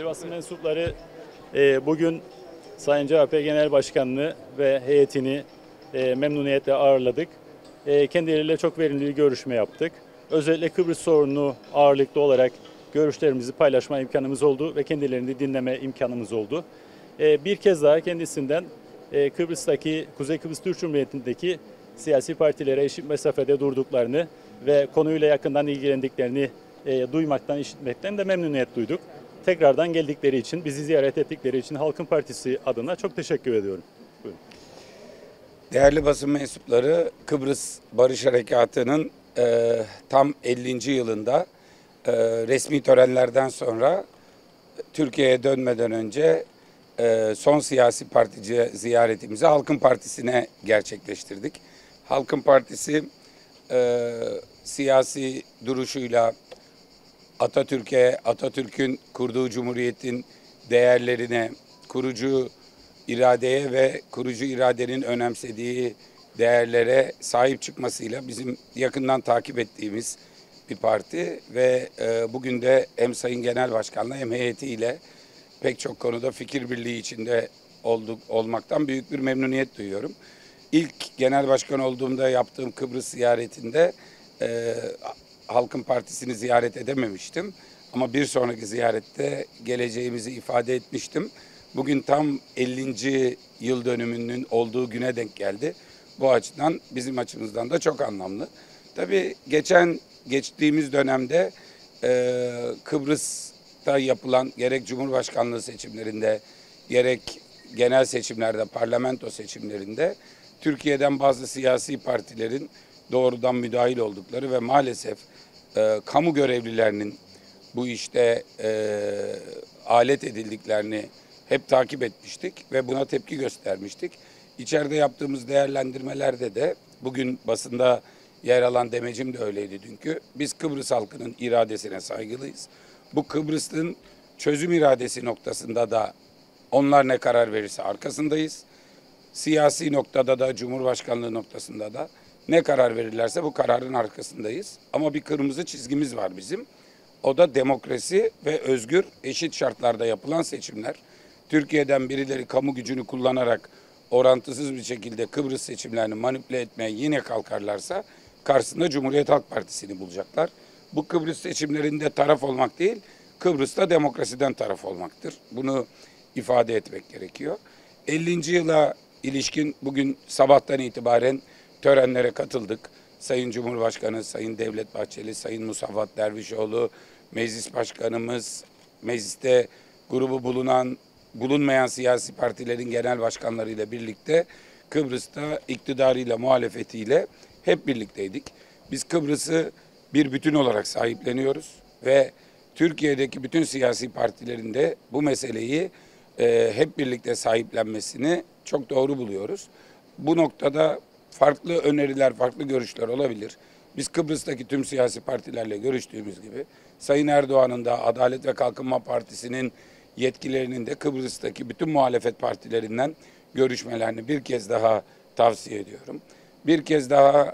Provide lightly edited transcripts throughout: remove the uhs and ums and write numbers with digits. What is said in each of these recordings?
basın mensupları bugün Sayın CHP Genel Başkanı'nı ve heyetini memnuniyetle ağırladık. Kendileriyle çok verimli bir görüşme yaptık. Özellikle Kıbrıs sorununu ağırlıklı olarak görüşlerimizi paylaşma imkanımız oldu ve kendilerini dinleme imkanımız oldu. Bir kez daha kendisinden Kıbrıs'taki, Kuzey Kıbrıs Türk Cumhuriyeti'ndeki siyasi partilere eşit mesafede durduklarını ve konuyla yakından ilgilendiklerini duymaktan, işitmekten de memnuniyet duyduk. Tekrardan geldikleri için, bizi ziyaret ettikleri için Halkın Partisi adına çok teşekkür ediyorum. Buyurun. Değerli basın mensupları, Kıbrıs Barış Harekatı'nın tam 50. yılında resmi törenlerden sonra Türkiye'ye dönmeden önce son siyasi parti ziyaretimizi Halkın Partisi'ne gerçekleştirdik. Halkın Partisi siyasi duruşuyla Atatürk'ün kurduğu cumhuriyetin değerlerine, kurucu iradeye ve kurucu iradenin önemsediği değerlere sahip çıkmasıyla bizim yakından takip ettiğimiz bir parti ve bugün de hem Sayın Genel Başkan'la hem heyetiyle pek çok konuda fikir birliği içinde olmaktan büyük bir memnuniyet duyuyorum. İlk Genel Başkan olduğumda yaptığım Kıbrıs ziyaretinde Halkın Partisi'ni ziyaret edememiştim. Ama bir sonraki ziyarette geleceğimizi ifade etmiştim. Bugün tam 50. yıl dönümünün olduğu güne denk geldi. Bu açıdan bizim açımızdan da çok anlamlı. Tabii geçtiğimiz dönemde Kıbrıs'ta yapılan gerek Cumhurbaşkanlığı seçimlerinde gerek genel seçimlerde, parlamento seçimlerinde Türkiye'den bazı siyasi partilerin doğrudan müdahil oldukları ve maalesef kamu görevlilerinin bu işte alet edildiklerini hep takip etmiştik ve buna tepki göstermiştik. İçeride yaptığımız değerlendirmelerde de bugün basında yer alan demecim de öyleydi dünkü. Biz Kıbrıs halkının iradesine saygılıyız. Bu Kıbrıs'ın çözüm iradesi noktasında da onlar ne karar verirse arkasındayız. Siyasi noktada da Cumhurbaşkanlığı noktasında da ne karar verirlerse bu kararın arkasındayız. Ama bir kırmızı çizgimiz var bizim. O da demokrasi ve özgür, eşit şartlarda yapılan seçimler. Türkiye'den birileri kamu gücünü kullanarak orantısız bir şekilde Kıbrıs seçimlerini manipüle etmeye yine kalkarlarsa karşısında Cumhuriyet Halk Partisi'ni bulacaklar. Bu Kıbrıs seçimlerinde taraf olmak değil, Kıbrıs'ta demokrasiden taraf olmaktır. Bunu ifade etmek gerekiyor. 50. yıla ilişkin bugün sabahtan itibaren törenlere katıldık. Sayın Cumhurbaşkanı, Sayın Devlet Bahçeli, Sayın Musavat Dervişoğlu, Meclis Başkanımız, mecliste grubu bulunmayan siyasi partilerin genel başkanlarıyla birlikte Kıbrıs'ta iktidarıyla, muhalefetiyle hep birlikteydik. Biz Kıbrıs'ı bir bütün olarak sahipleniyoruz ve Türkiye'deki bütün siyasi partilerin de bu meseleyi hep birlikte sahiplenmesini çok doğru buluyoruz. Bu noktada farklı öneriler, farklı görüşler olabilir. Biz Kıbrıs'taki tüm siyasi partilerle görüştüğümüz gibi Sayın Erdoğan'ın da Adalet ve Kalkınma Partisi'nin yetkilerinin de Kıbrıs'taki bütün muhalefet partilerinden görüşmelerini bir kez daha tavsiye ediyorum. Bir kez daha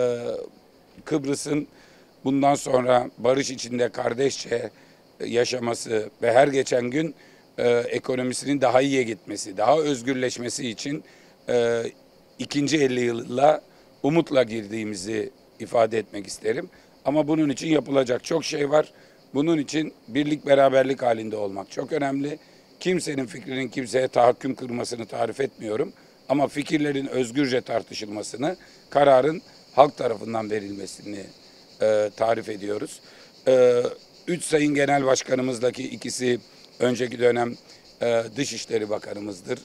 Kıbrıs'ın bundan sonra barış içinde kardeşçe yaşaması ve her geçen gün ekonomisinin daha iyiye gitmesi, daha özgürleşmesi için ikinci 50 yıla umutla girdiğimizi ifade etmek isterim. Ama bunun için yapılacak çok şey var. Bunun için birlik beraberlik halinde olmak çok önemli. Kimsenin fikrinin kimseye tahakküm kurmasını tarif etmiyorum. Ama fikirlerin özgürce tartışılmasını, kararın halk tarafından verilmesini tarif ediyoruz. 3 sayın genel başkanımızdaki ikisi önceki dönem Dışişleri Bakanımızdır.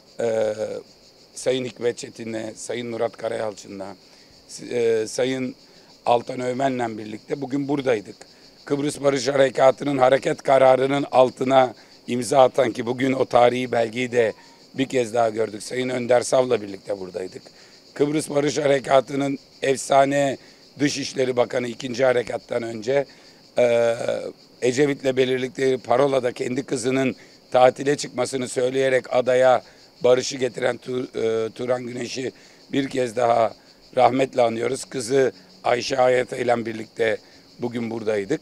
Sayın Hikmet Çetin'le, Sayın Murat Karayalçın'la, Sayın Altan Öğmen'le birlikte bugün buradaydık. Kıbrıs Barış Harekatı'nın hareket kararının altına imza atan ki bugün o tarihi belgeyi de bir kez daha gördük. Sayın Önder Sav'la birlikte buradaydık. Kıbrıs Barış Harekatı'nın efsane Dışişleri Bakanı 2. harekattan önce Ecevit'le belirledikleri parolada kendi kızının tatile çıkmasını söyleyerek adaya barışı getiren Turan Güneş'i bir kez daha rahmetle anıyoruz. Kızı Ayşe Hayata ile birlikte bugün buradaydık.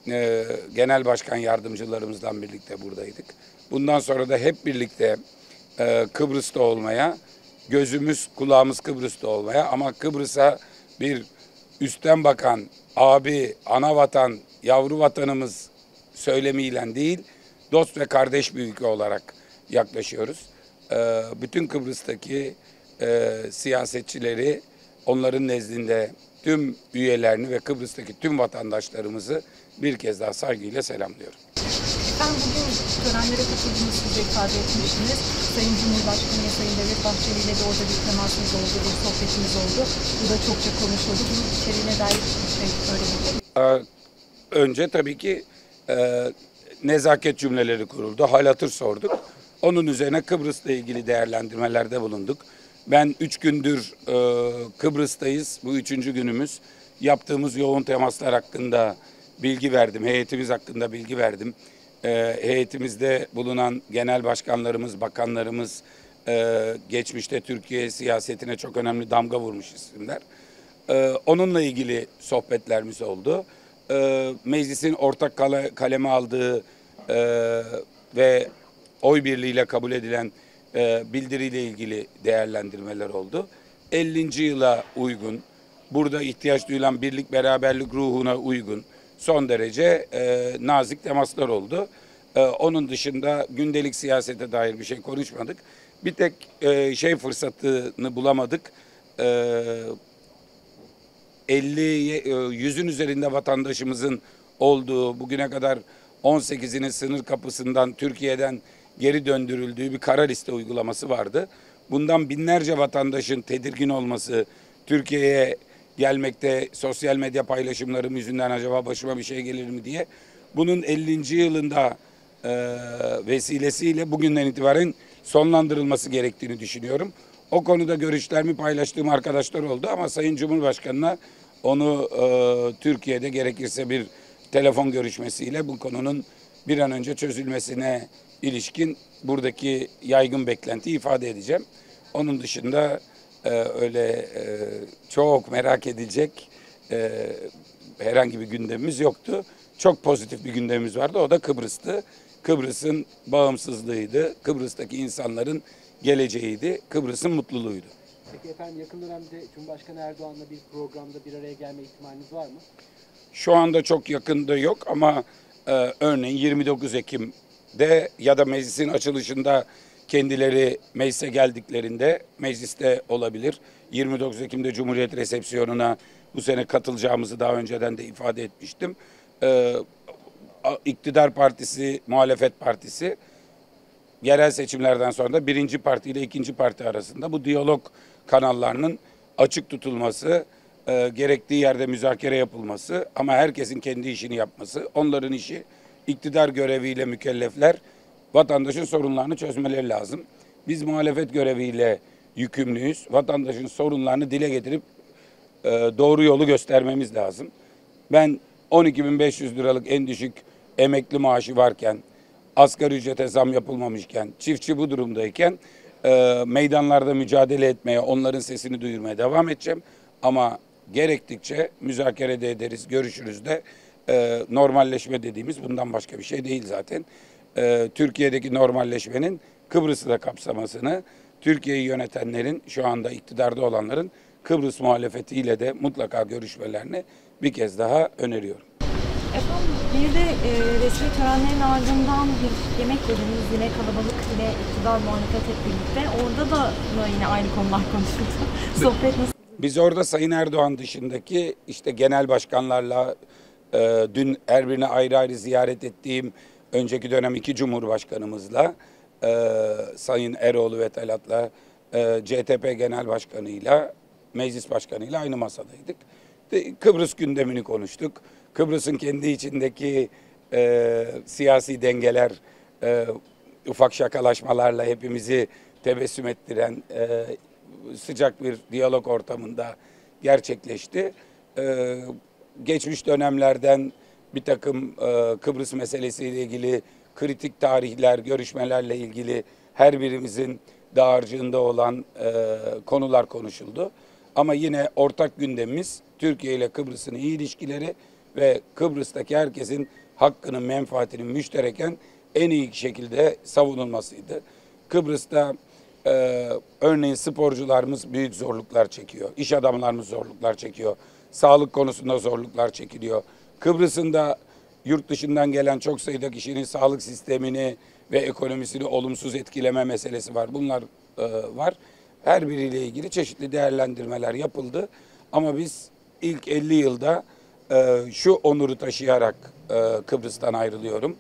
genel başkan yardımcılarımızla birlikte buradaydık. Bundan sonra da hep birlikte Kıbrıs'ta olmaya, gözümüz kulağımız Kıbrıs'ta olmaya, ama Kıbrıs'a bir üstten bakan abi, ana vatan, yavru vatanımız söylemiyle değil, dost ve kardeş bir ülke olarak yaklaşıyoruz. Bütün Kıbrıs'taki siyasetçileri, onların nezdinde tüm üyelerini ve Kıbrıs'taki tüm vatandaşlarımızı bir kez daha saygıyla selamlıyorum. Ben bugün törenlere katıldığınızı siz de ifade etmiştiniz. Sayın Cumhurbaşkanı ve Sayın Devlet Bahçeli ile de orada bir temasımız oldu, bir sohbetimiz oldu. Bu da çokça konuşuldu. Bunun içeriğine dair bir şey öğrenebilir. Önce tabii ki nezaket cümleleri kuruldu, hal hatır sorduk. Onun üzerine Kıbrıs'la ilgili değerlendirmelerde bulunduk. Ben 3 gündür Kıbrıs'tayız. Bu 3. günümüz. Yaptığımız yoğun temaslar hakkında bilgi verdim. Heyetimiz hakkında bilgi verdim. Heyetimizde bulunan genel başkanlarımız, bakanlarımız geçmişte Türkiye siyasetine çok önemli damga vurmuş isimler. Onunla ilgili sohbetlerimiz oldu. Meclisin ortak kaleme aldığı ve oy birliğiyle kabul edilen bildiriyle ilgili değerlendirmeler oldu. 50. yıla uygun, burada ihtiyaç duyulan birlik beraberlik ruhuna uygun son derece nazik temaslar oldu. Onun dışında gündelik siyasete dair bir şey konuşmadık. Bir tek fırsatını bulamadık. 100'ün üzerinde vatandaşımızın olduğu, bugüne kadar 18'inin sınır kapısından Türkiye'den geri döndürüldüğü bir kara liste uygulaması vardı. Bundan binlerce vatandaşın tedirgin olması, Türkiye'ye gelmekte sosyal medya paylaşımlarım yüzünden acaba başıma bir şey gelir mi diye, bunun 50. yılında vesilesiyle bugünden itibaren sonlandırılması gerektiğini düşünüyorum. O konuda görüşlerimi paylaştığım arkadaşlar oldu, ama Sayın Cumhurbaşkanı'na onu Türkiye'de gerekirse bir telefon görüşmesiyle bu konunun bir an önce çözülmesine ilişkin buradaki yaygın beklentiyi ifade edeceğim. Onun dışında öyle çok merak edilecek herhangi bir gündemimiz yoktu. Çok pozitif bir gündemimiz vardı. O da Kıbrıs'tı. Kıbrıs'ın bağımsızlığıydı. Kıbrıs'taki insanların geleceğiydi. Kıbrıs'ın mutluluğuydu. Peki efendim, yakın dönemde Cumhurbaşkanı Erdoğan'la bir programda bir araya gelme ihtimaliniz var mı? Şu anda çok yakında yok, ama örneğin 29 Ekim'de ya da meclisin açılışında kendileri meclise geldiklerinde mecliste olabilir. 29 Ekim'de Cumhuriyet resepsiyonuna bu sene katılacağımızı daha önceden de ifade etmiştim. İktidar partisi, muhalefet partisi yerel seçimlerden sonra da birinci parti ile ikinci parti arasında bu diyalog kanallarının açık tutulması, gerektiği yerde müzakere yapılması, ama herkesin kendi işini yapması. Onların işi, iktidar göreviyle mükellefler vatandaşın sorunlarını çözmeleri lazım. Biz muhalefet göreviyle yükümlüyüz. Vatandaşın sorunlarını dile getirip doğru yolu göstermemiz lazım. Ben 12.500 liralık en düşük emekli maaşı varken, asgari ücrete zam yapılmamışken, çiftçi bu durumdayken meydanlarda mücadele etmeye, onların sesini duyurmaya devam edeceğim. Ama gerektikçe müzakere de ederiz, görüşürüz de. Normalleşme dediğimiz bundan başka bir şey değil zaten. Türkiye'deki normalleşmenin Kıbrıs'ı da kapsamasını, Türkiye'yi yönetenlerin, şu anda iktidarda olanların Kıbrıs muhalefetiyle de mutlaka görüşmelerini bir kez daha öneriyorum. Efendim, bir de resmi törenlerin ardından bir yemek yediniz, yine kalabalık, yine iktidar muhalefet hep birlikte. Orada da yine aynı konular konuşuldu. Sohbet nasıl? Biz orada Sayın Erdoğan dışındaki işte genel başkanlarla, dün her birini ayrı ayrı ziyaret ettiğim önceki dönem 2 cumhurbaşkanımızla, Sayın Eroğlu ve Talat'la, CTP Genel Başkanı'yla, Meclis Başkanı'yla aynı masadaydık. Kıbrıs gündemini konuştuk. Kıbrıs'ın kendi içindeki siyasi dengeler, ufak şakalaşmalarla hepimizi tebessüm ettiren sıcak bir diyalog ortamında gerçekleşti. Geçmiş dönemlerden bir takım Kıbrıs meselesiyle ilgili kritik tarihler, görüşmelerle ilgili her birimizin dağarcığında olan konular konuşuldu. Ama yine ortak gündemimiz Türkiye ile Kıbrıs'ın iyi ilişkileri ve Kıbrıs'taki herkesin hakkının, menfaatinin müştereken en iyi şekilde savunulmasıydı. Kıbrıs'ta örneğin sporcularımız büyük zorluklar çekiyor. İş adamlarımız zorluklar çekiyor. Sağlık konusunda zorluklar çekiliyor. Kıbrıs'ın da yurt dışından gelen çok sayıda kişinin sağlık sistemini ve ekonomisini olumsuz etkileme meselesi var. Bunlar var. Her biriyle ilgili çeşitli değerlendirmeler yapıldı. Ama biz ilk 50 yılda şu onuru taşıyarak Kıbrıs'tan ayrılıyorum.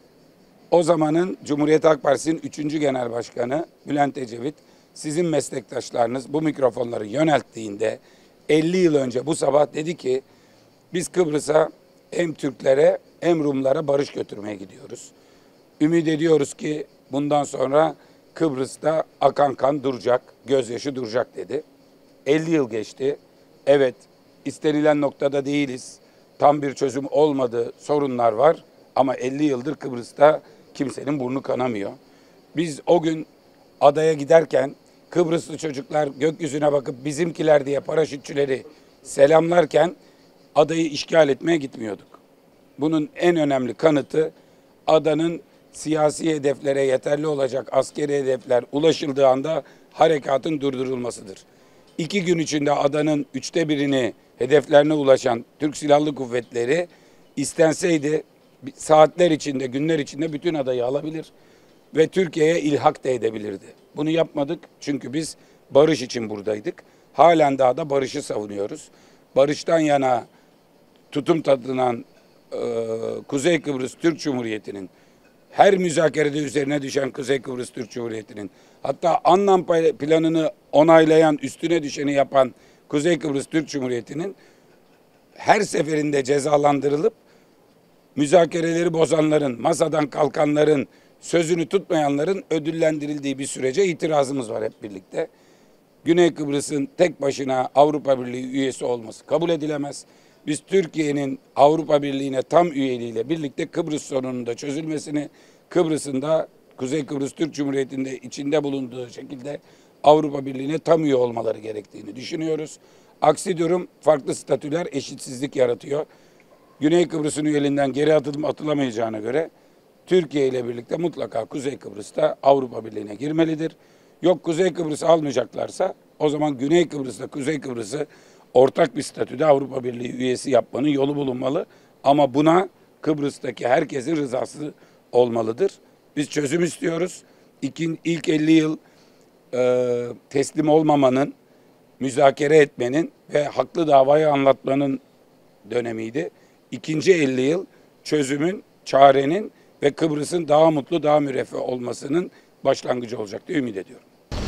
O zamanın Cumhuriyet Halk Partisi'nin 3. Genel Başkanı Bülent Ecevit, sizin meslektaşlarınız bu mikrofonları yönelttiğinde 50 yıl önce bu sabah dedi ki, biz Kıbrıs'a hem Türklere hem Rumlara barış götürmeye gidiyoruz. Ümit ediyoruz ki bundan sonra Kıbrıs'ta akan kan duracak, gözyaşı duracak dedi. 50 yıl geçti. Evet, istenilen noktada değiliz. Tam bir çözüm olmadı, sorunlar var. Ama 50 yıldır Kıbrıs'ta kimsenin burnu kanamıyor. Biz o gün adaya giderken Kıbrıslı çocuklar gökyüzüne bakıp bizimkiler diye paraşütçüleri selamlarken adayı işgal etmeye gitmiyorduk. Bunun en önemli kanıtı adanın siyasi hedeflere yeterli olacak askeri hedefler ulaşıldığı anda harekatın durdurulmasıdır. 2 gün içinde adanın 1/3'ünü hedeflerine ulaşan Türk Silahlı Kuvvetleri istenseydi saatler içinde, günler içinde bütün adayı alabilir ve Türkiye'ye ilhak da edebilirdi. Bunu yapmadık çünkü biz barış için buradaydık. Halen daha da barışı savunuyoruz. Barıştan yana tutum tadınan Kuzey Kıbrıs Türk Cumhuriyeti'nin, her müzakerede üzerine düşen Kuzey Kıbrıs Türk Cumhuriyeti'nin, hatta Annan planını onaylayan, üstüne düşeni yapan Kuzey Kıbrıs Türk Cumhuriyeti'nin her seferinde cezalandırılıp müzakereleri bozanların, masadan kalkanların, sözünü tutmayanların ödüllendirildiği bir sürece itirazımız var hep birlikte. Güney Kıbrıs'ın tek başına Avrupa Birliği üyesi olması kabul edilemez. Biz Türkiye'nin Avrupa Birliği'ne tam üyeliğiyle birlikte Kıbrıs sorununun da çözülmesini, Kıbrıs'ın da Kuzey Kıbrıs Türk Cumhuriyeti'nde içinde bulunduğu şekilde Avrupa Birliği'ne tam üye olmaları gerektiğini düşünüyoruz. Aksi durum farklı statüler eşitsizlik yaratıyor. Güney Kıbrıs'ın üyeliğinden geri atılamayacağına göre Türkiye ile birlikte mutlaka Kuzey Kıbrıs'ta Avrupa Birliği'ne girmelidir. Yok Kuzey Kıbrıs'ı almayacaklarsa o zaman Güney Kıbrıs'la Kuzey Kıbrıs'ı ortak bir statüde Avrupa Birliği üyesi yapmanın yolu bulunmalı. Ama buna Kıbrıs'taki herkesin rızası olmalıdır. Biz çözüm istiyoruz. İlk 50 yıl teslim olmamanın, müzakere etmenin ve haklı davayı anlatmanın dönemiydi. İkinci 50 yıl çözümün, çarenin ve Kıbrıs'ın daha mutlu, daha müreffeh olmasının başlangıcı olacak diye ümit ediyorum.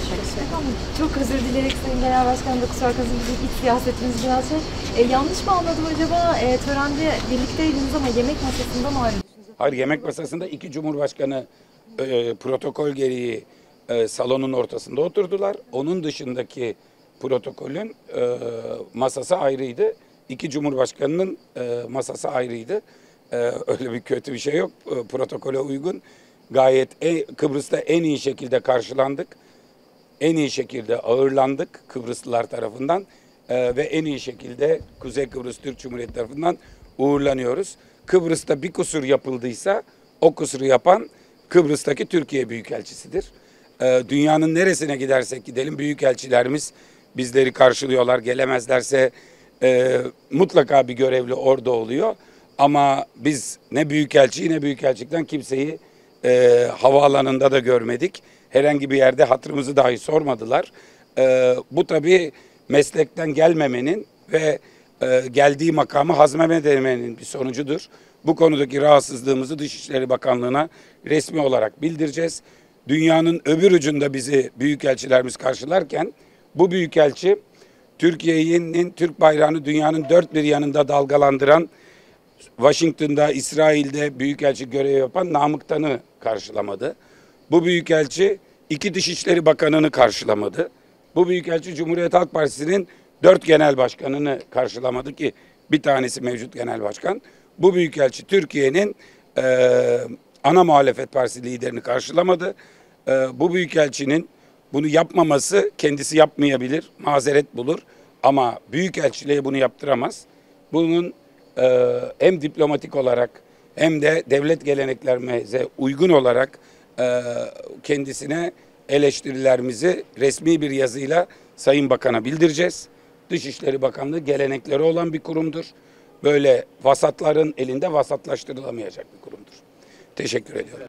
Çok özür dileyerek Sayın Genel Başkanım da kusura bakmayın, bizim iç siyasetimiz biraz yanlış mı anladım acaba? Törende birlikteydiniz ama yemek masasında mı ayrıldınız? Hayır, yemek masasında iki cumhurbaşkanı protokol gereği salonun ortasında oturdular. Onun dışındaki protokolün masası ayrıydı. İki cumhurbaşkanının masası ayrıydı. Öyle bir kötü bir şey yok. Protokole uygun. Gayet Kıbrıs'ta en iyi şekilde karşılandık. En iyi şekilde ağırlandık Kıbrıslılar tarafından ve en iyi şekilde Kuzey Kıbrıs Türk Cumhuriyeti tarafından uğurlanıyoruz. Kıbrıs'ta bir kusur yapıldıysa o kusuru yapan Kıbrıs'taki Türkiye Büyükelçisidir. Dünyanın neresine gidersek gidelim büyükelçilerimiz bizleri karşılıyorlar. Gelemezlerse mutlaka bir görevli orada oluyor. Ama biz ne büyükelçiyi ne büyükelçilikten kimseyi havaalanında da görmedik. Herhangi bir yerde hatırımızı dahi sormadılar. Bu tabii meslekten gelmemenin ve geldiği makamı hazmedememenin bir sonucudur. Bu konudaki rahatsızlığımızı Dışişleri Bakanlığı'na resmi olarak bildireceğiz. Dünyanın öbür ucunda bizi büyükelçilerimiz karşılarken bu büyükelçi Türkiye'nin Türk bayrağını dünyanın dört bir yanında dalgalandıran, Washington'da, İsrail'de büyükelçi görevi yapan Namık Tan'ı karşılamadı. Bu büyükelçi iki Dışişleri Bakanı'nı karşılamadı. Bu büyükelçi Cumhuriyet Halk Partisi'nin 4 genel başkanını karşılamadı ki bir tanesi mevcut genel başkan. Bu büyükelçi Türkiye'nin ana muhalefet partisi liderini karşılamadı. Bu büyükelçinin bunu yapmaması, kendisi yapmayabilir, mazeret bulur ama büyükelçiliğe bunu yaptıramaz. Bunun hem diplomatik olarak hem de devlet geleneklerimize uygun olarak kendisine eleştirilerimizi resmi bir yazıyla Sayın Bakan'a bildireceğiz. Dışişleri Bakanlığı gelenekleri olan bir kurumdur. Böyle vasatların elinde vasatlaştırılamayacak bir kurumdur. Teşekkür ediyorum.